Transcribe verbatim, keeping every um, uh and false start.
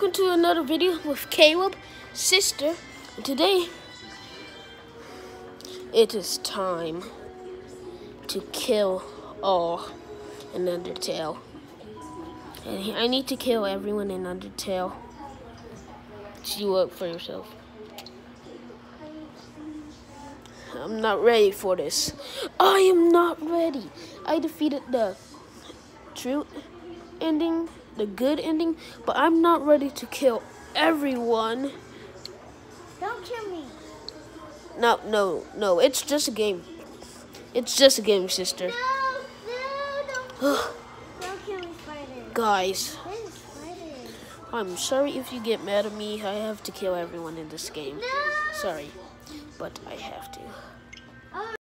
welcome to another video with Caleb, sister. And today, it is time to kill all in Undertale. And I need to kill everyone in Undertale. See what for yourself. I'm not ready for this. I am not ready. I defeated the true ending, the good ending, but I'm not ready to kill everyone. Don't kill me. No, no, no. It's just a game. It's just a game, sister. No, no, don't, don't kill me, spider. Guys, There's a spider. I'm sorry if you get mad at me. I have to kill everyone in this game. No. Sorry, but I have to.